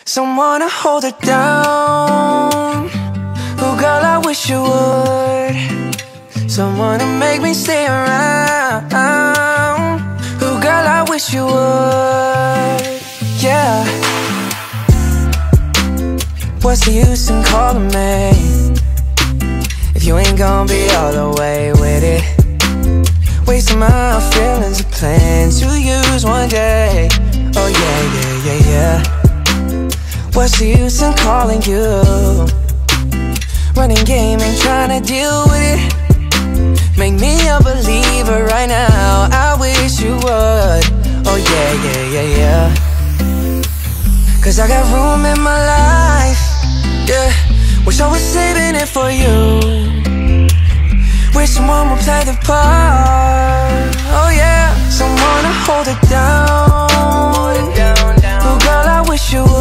Someone to hold it down. Oh girl, I wish you would. Someone to make me stay around. Oh girl, I wish you would. Yeah. What's the use in calling me if you ain't gonna be all the way with it? Wasting my feelings of plans to use one day. Oh yeah, yeah, yeah, yeah. What's the use in calling you? Running game, ain't trying to deal with it. Make me a believer right now. I wish you would. Oh yeah, yeah, yeah, yeah. Cause I got room in my life, yeah. Wish I was saving it for you. Wish someone would play the part. Oh yeah, someone to hold it down. Oh girl, I wish you would.